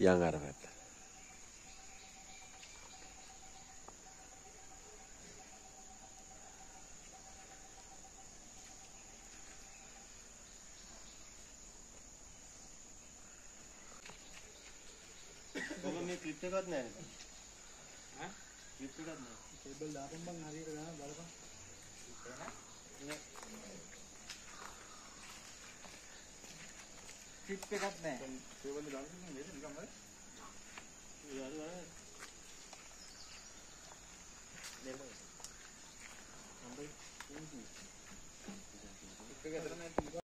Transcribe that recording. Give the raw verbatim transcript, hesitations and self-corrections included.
යන් අර පැත්ත. ඔබ මේ ක්ලිප් එකක් නැහැ නේද? ඈ? ක්ලිප් එකක් නැහැ. කේබල් දාපන් බං හරියට ගන්න බලපන්. නේ. ක්ලිප් එකක් නැහැ. කේබල් දාන්න නේද නිකන් බලන්න. යාළුවා නේද? නෙමෙයි. අම්බයි. ක්ලිප් එක අතර නැහැ.